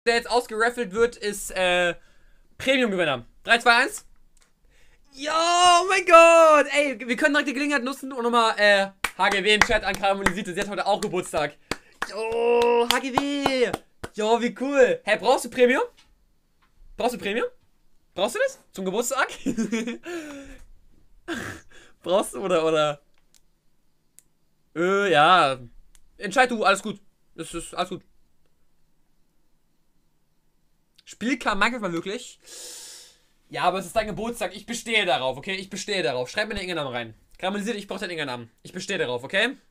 der jetzt ausgeraffelt wird, ist Premium-Gewinner. 3, 2, 1. Jo, oh mein Gott. Ey, wir können direkt die Gelegenheit nutzen und nochmal HGW im Chat ankaramellisiert. Sie hat heute auch Geburtstag. Jo, HGW. Jo, wie cool. Hä, brauchst du Premium? Brauchst du Premium? Brauchst du das? Zum Geburtstag? Brauchst du oder? Ja. Entscheid du, alles gut. Das ist alles gut. Spiel kann Minecraft mal wirklich. Ja, aber es ist dein Geburtstag. Ich bestehe darauf, okay? Ich bestehe darauf. Schreib mir den Inge-Namen rein. Karamellisiert, ich brauche den Inge-Namen. Ich bestehe darauf, okay?